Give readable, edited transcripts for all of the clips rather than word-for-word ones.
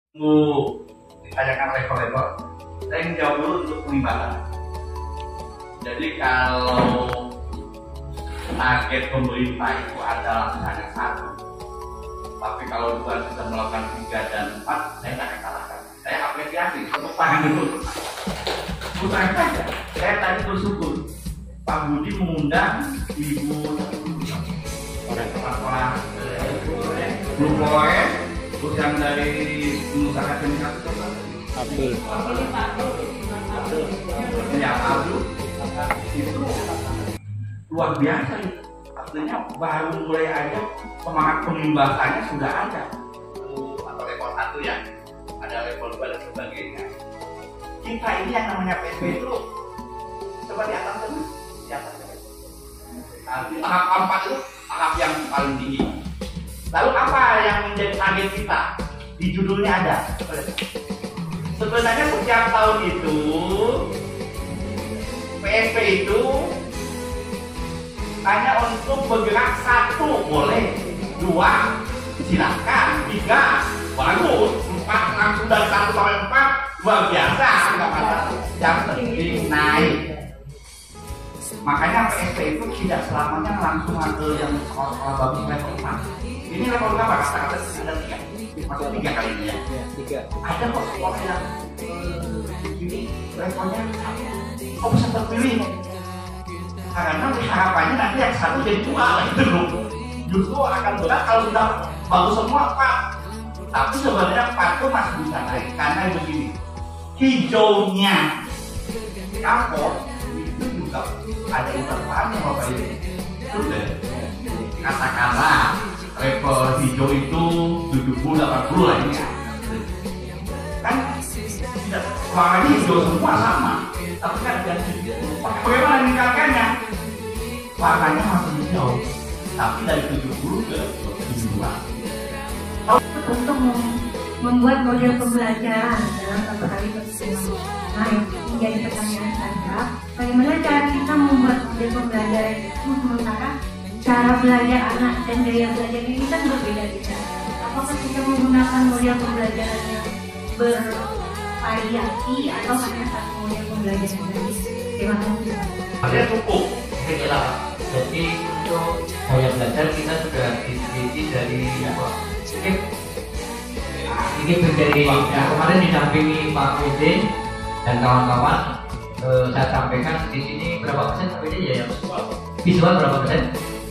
Tunggu ditanyakan level-level. Saya ingin jawab dulu untuk penimbangan. Jadi kalau target pemerintah itu adalah hanya satu, tapi kalau Tuhan sudah melakukan 3 dan 4, saya tidak akan kalahkan. Saya apresiasi, tepuk tangan dulu. Bukan saja, saya tadi bersyukur Pak Budi mengundang Ibu orang Blue Point, terus yang dari pengusaha chemical Abdul. Ya, Abdul itu luar biasa. Artinya baru mulai aja semangat pengimbangannya sudah ada. Atau level 1 ya, ada level 2 dan sebagainya. Kita ini yang namanya PSB itu coba di atas sana, di atas sana. Tahap 4 itu tahap yang paling tinggi. Lalu apa yang menjadi target kita? Di judulnya ada. Sebenarnya setiap tahun itu PSP itu hanya untuk bergerak 1 boleh, 2 silakan, 3 bagus, 4 langsung dari 1 sampai 4 luar biasa, nggak masalah. Yang penting naik. Makanya PSP itu tidak selamanya langsung ada yang sekolah bagus level 4. Ini level berapa? Kata-kata ada 3. Masuk 3 kali ini ya. 3. Ada kok sekolah yang ini levelnya kok bisa terpilih. Karena harapannya nanti yang 1 jadi 2 gitu loh. Justru akan berat kalau sudah bagus semua 4. Tapi sebenarnya 4 itu masih bisa naik. Karena begini, hijaunya kapok itu juga ada intervalnya Bapak Ibu. Sudah katakanlah level hijau itu 70-80 lah ini kan tidak warnanya hijau semua sama, tapi kan bagaimana meningkatkannya? Warnanya masih hijau tapi dari 70 ke 72. Untuk membuat model pembelajaran dalam satu kali pertemuan. Nah, yang menjadi pertanyaan saya, bagaimana cara kita membuat model pembelajaran itu sementara cara belajar anak dan gaya belajar ini kan berbeda-beda. Apakah kita menggunakan model pembelajaran yang bervariasi atau hanya satu model pembelajaran saja? Terima kasih. Ada cukup. Jadi untuk gaya belajar kita sudah diteliti dari ini menjadi kemarin didampingi Pak WD dan kawan-kawan. Saya sampaikan di sini berapa persen Pak WD ya? Visual berapa persen?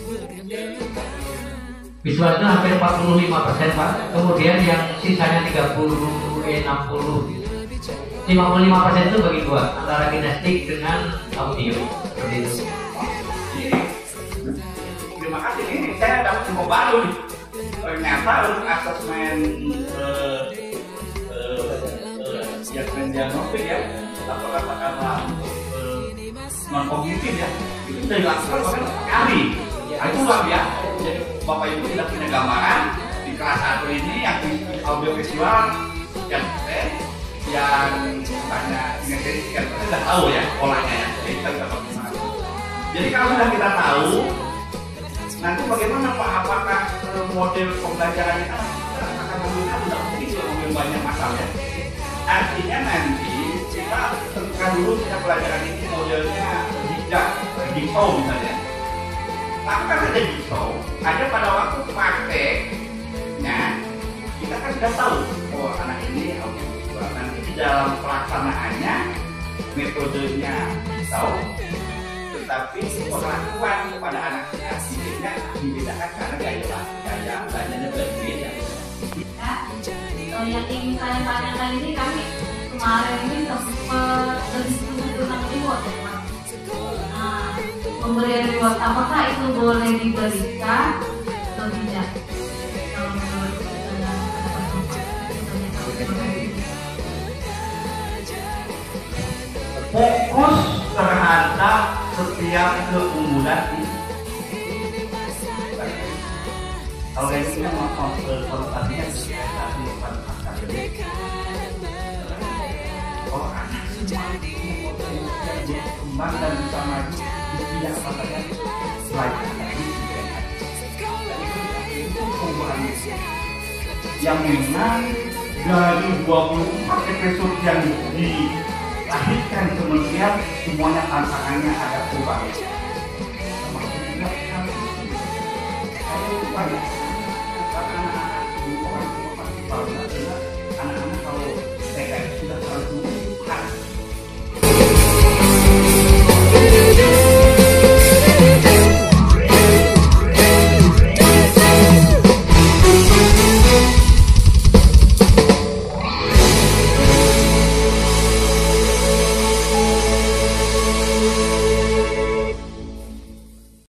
Visual itu hampir 45% Pak. Kemudian yang sisanya 60 55% itu bagi dua, antara kinestik dengan audio. Seperti itu. Terima kasih, ini saya dapat info baru nih. Ternyata untuk asesmen diagnostik ya, atau katakanlah non kognitif ya, itu sudah dilakukan bahkan sekali. Nah, itu luar biasa. Jadi Bapak Ibu tidak punya gambaran di kelas 1 ini yang di audio visual yang tanya kinesthetik kan kita sudah tahu ya polanya ya. Jadi kita bisa bagaimana. Jadi kalau sudah kita tahu, nanti bagaimana Pak? Apakah model pembelajarannya akan menggunakan tidak mungkin mengambil banyak masalah. Artinya nanti kita tentukan dulu kita pelajaran ini modelnya hijab, jigsaw misalnya. Tapi kan ada jigsaw, ada pada waktu prakteknya kita kan sudah tahu, oh anak ini nanti di dalam pelaksanaannya metodenya jigsaw, tetapi perlakuan kepada anak-anak didiknya dibedakan karena gaya belajarnya berbeda. Yang ingin saya tanyakan ini kami kemarin ini sempat berdiskusi tentang reward ya Pak. Pemberian reward apakah itu boleh diberikan atau tidak? Kalau menurut fokus terhadap setiap keunggulan ini. Kalau yang ini kan konsultasinya spesialisasi bukan akademik. Kalau anak kembang dan bisa maju di bidang apa saja belajar dari itu keunggulan yang memang dari 24 episode yang dilahirkan kementerian, semuanya tantangannya ada perubahan. Termasuk juga banyak